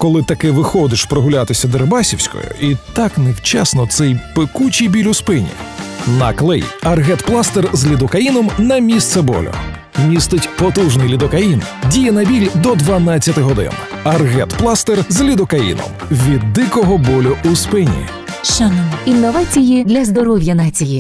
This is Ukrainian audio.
коли таки виходиш прогулятися Дерибасівською і так невчасно цей пекучий біль у спині. Наклей Аргет-пластир з лідокаїном на місце болю. Містить потужний лідокаїн, діє на біль до 12 годин. Аргет-пластир з лідокаїном. Від дикого болю у спині. Шанон. Інновації для здоров'я нації.